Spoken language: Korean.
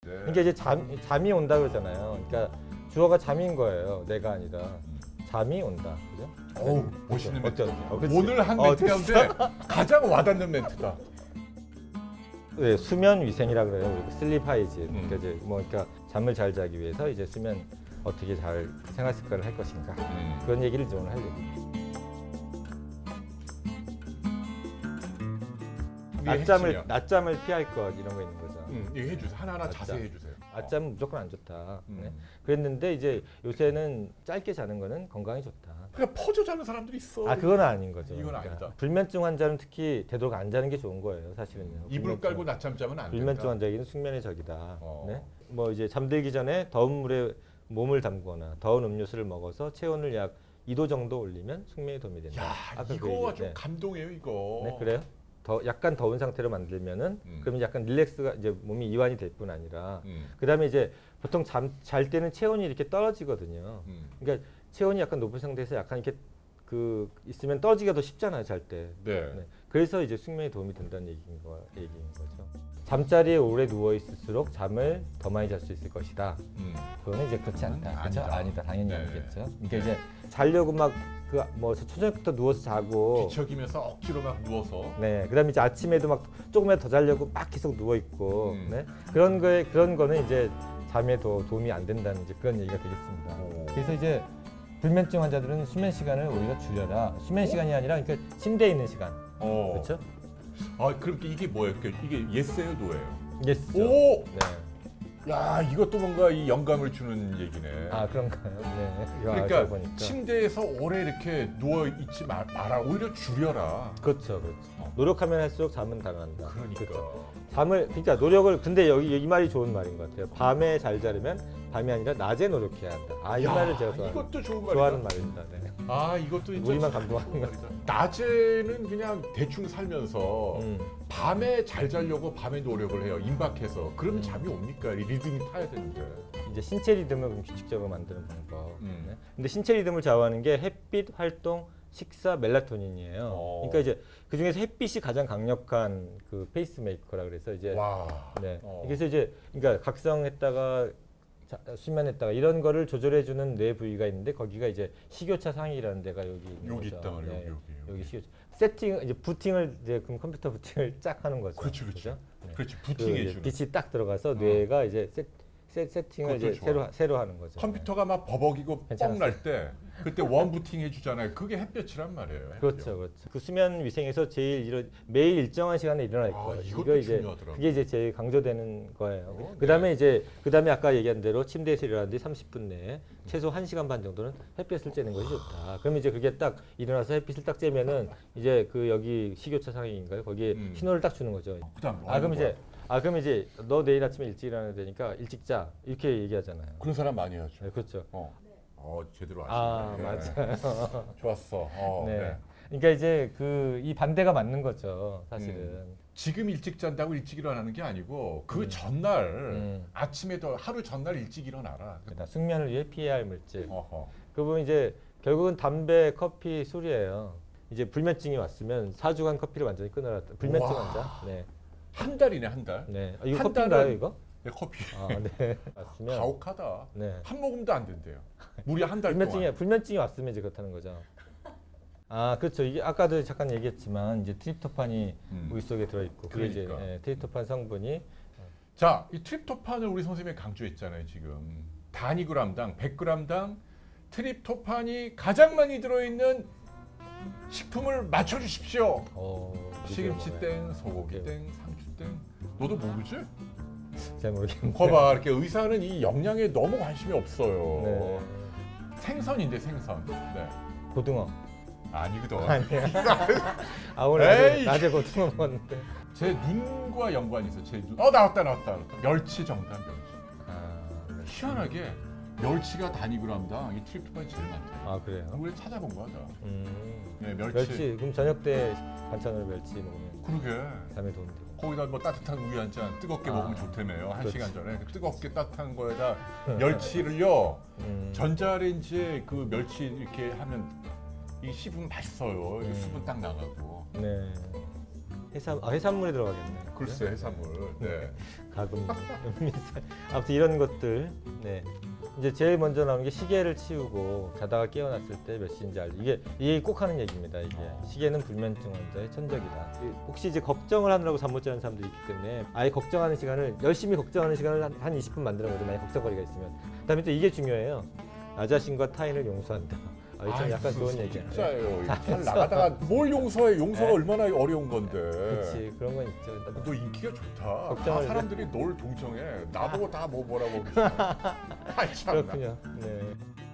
그러니까 이제 잠이 온다 그러잖아요. 그러니까 주어가 잠인 거예요. 내가 아니라 잠이 온다. 그죠? 어우, 멋있는 멘트. 그치? 오늘 한 멘트 가운데 가장 와닿는 멘트다. 네, 수면 위생이라 그래요. 슬립 하이진. 그러니까 이제 그러니까 잠을 잘 자기 위해서 이제 수면 어떻게 잘 생활 습관을 할 것인가 그런 얘기를 이제 오늘 하려고. 낮잠을 피할 것 이런 거 있는 거죠. 얘기해 주세요. 하나하나 자세히 해주세요. 낮잠은 무조건 안 좋다. 네. 그랬는데 이제 요새는 짧게 자는 거는 건강에 좋다. 그냥 퍼져 자는 사람들이 있어. 그건 아닌 거죠. 이건 그러니까 아니다. 불면증 환자는 특히 되도록 안 자는 게 좋은 거예요, 사실은요. 이불 깔고 낮잠 자면 안 된다. 불면증 환자에게는 숙면의 적이다. 네? 뭐 이제 잠들기 전에 더운 물에 몸을 담거나 더운 음료수를 먹어서 체온을 약 2도 정도 올리면 숙면에 도움이 된다. 야, 이거 좀 감동해요, 이거. 네, 그래요? 약간 더운 상태로 만들면은 그러면 약간 릴렉스가 이제 몸이 이완이 될 뿐 아니라 그다음에 이제 보통 잘 때는 체온이 이렇게 떨어지거든요. 그러니까 체온이 약간 높은 상태에서 약간 이렇게 있으면 떨어지기가 더 쉽잖아요, 잘 때. 네. 그래서 이제 숙면에 도움이 된다는 얘기인 거죠. 잠자리에 오래 누워 있을수록 잠을 더 많이 잘 수 있을 것이다. 그거는 이제 그렇지 않다. 그렇죠? 아니다. 당연히 아니겠죠. 그러니까 이제 자려고 막 초저녁부터 누워서 자고 뒤척이면서 억지로 막 누워서. 네. 그다음에 이제 아침에도 막 조금이라도 더 자려고 막 계속 누워 있고. 네. 그런 거는 이제 잠에 더 도움이 안 된다는 이제 그런 얘기가 되겠습니다. 그래서 이제 불면증 환자들은 수면 시간을 오히려 줄여라. 수면 시간이 아니라 그러니까 침대에 있는 시간. 그렇죠? 그럼 이게 뭐예요? 이게 예스예요, 노예요? 예스죠. 오! 네. 야, 이것도 뭔가 이 영감을 주는 얘기네. 그런가요? 네. 그러니까 침대에서 오래 이렇게 누워 있지 마라. 오히려 줄여라. 그렇죠. 노력하면 할수록 잠은 달아난다. 그러니까. 그러니까 노력을 근데 여기 이 말이 좋은 말인 것 같아요. 밤에 잘 자려면 밤이 아니라 낮에 노력해야 한다. 이 말을 제가 이것도 좋아하는 말입니다. 네. 이것도 우리만 감동하는 거죠. 낮에는 그냥 대충 살면서 밤에 잘 자려고 밤에 노력을 해요. 임박해서. 그러면 잠이 옵니까? 리듬이 타야 되는데. 이제 신체 리듬을 그럼 규칙적으로 만드는 방법. 네. 근데 신체 리듬을 좌우하는 게 햇빛, 활동, 식사, 멜라토닌이에요. 그러니까 이제 그 중에서 햇빛이 가장 강력한 그 페이스메이커라 그래서 이제 네. 그래서 이제 그러니까 각성했다가 수면했다가 이런 거를 조절해주는 뇌 부위가 있는데 거기가 이제 식교차 상위라는 데가 여기 있는 거죠. 있단 말이에요. 네. 여기 식교차. 세팅 이제 부팅을 이제 그럼 컴퓨터 부팅을 쫙 하는 거죠. 그렇죠. 네. 그렇지. 부팅해 주는. 빛이 딱 들어가서 뇌가 이제 세팅을 이제 새로 하는 거죠. 컴퓨터가 막 버벅이고 뻥 날 때 그때 원 부팅 해주잖아요. 그게 햇볕이란 말이에요. 그렇죠. 그 수면 위생에서 제일 매일 일정한 시간에 일어날 거예요. 이거 이제 중요하더라고요. 그게 이제 제일 강조되는 거예요. 그다음에 아까 얘기한 대로 침대에서 일어난 뒤 30분 내에 최소 1시간 반 정도는 햇볕을 쬐는 것이 좋다. 그러면 이제 그게 딱 일어나서 햇빛을 딱 쬐면은 이제 그 여기 식교차 상위인가요? 거기에 신호를 딱 주는 거죠. 그럼 이제 너 내일 아침에 일찍 일어나야 되니까 일찍 자 이렇게 얘기하잖아요. 그런 사람 많이 하죠. 네, 그렇죠. 제대로 아시네. 맞아요. 좋았어. 네. 그러니까 이제 이 반대가 맞는 거죠, 사실은. 지금 일찍 잔다고 일찍 일어나는 게 아니고 그 전날 아침에도 하루 전날 일찍 일어나라. 숙면을 위해 피해야 할 물질. 그 부분 이제 결국은 담배, 커피, 술이에요. 이제 불면증이 왔으면 4주간 커피를 완전히 끊어라. 불면증 환자. 네. 한 달이네, 한 달. 네. 이거 커피인가요, 이거? 네, 커피. 네. 왔으면 가혹하다. 네. 한 모금도 안 된대요. 무려 한 달 동안. 불면증이 왔으면 이제 그렇다는 거죠. 그렇죠. 이게 아까도 잠깐 얘기했지만 이제 트립토판이 우리 속에 들어 있고 그게 이제 트립토판 성분이 자, 이 트립토판을 우리 선생님이 강조했잖아요, 지금. 단위그램당 100g당 트립토판이 가장 많이 들어 있는 식품을 맞춰 주십시오. 시금치 땡, 소고기 땡, 상추 땡. 너도 모르지? 잘 모르겠는데. 거봐, 이렇게 의사는 이 영양에 너무 관심이 없어요. 네. 생선인데 생선. 네. 고등어. 아니거든. 아니야. 오늘 낮에 고등어 먹었는데. 제 눈과 연관이 있어. 제 눈. 나왔다. 멸치 정답, 멸치. 희한하게 멸치가 단위그램당 이 트립토판이 제일 많대요. 그래요? 우리 찾아본 거야. 네, 멸치. 그럼 저녁 때 반찬으로 멸치 먹으면 그러게 잠에 도움이 되고. 거기다 뭐 따뜻한 우유 한 잔 뜨겁게 먹으면 좋다며요. 1시간 전에 뜨겁게 따뜻한 거에다 멸치를요. 전자레인지에 그 멸치 이렇게 하면 이 씹으면 맛있어요. 수분 딱 나가고. 네. 해산물이 들어가겠네. 글쎄 해산물. 네. 가금, 연민살. 아무튼 이런 것들. 네. 이제 제일 먼저 나오는 게 시계를 치우고 자다가 깨어났을 때 몇 시인지 알죠. 이게 꼭 하는 얘기입니다. 이게 시계는 불면증 환자의 천적이다. 혹시 이제 걱정을 하느라고 잠 못 자는 사람들이 있기 때문에 아예 걱정하는 시간을 열심히 걱정하는 시간을 한 20분 만드는 거죠. 만약 걱정거리가 있으면. 그다음에 또 이게 중요해요. 나 자신과 타인을 용서한다. 이게 좀 약간 좋은 얘기야. 진짜예요. 잘 나가다가 뭘 용서해? 용서가 얼마나 어려운 건데. 그렇지 그런 건 있죠. 너 인기가 좋다. 걱정을 다 사람들이 널 동정해. 나보고 다 뭐라고. 아이 참나. 그렇군요. 네.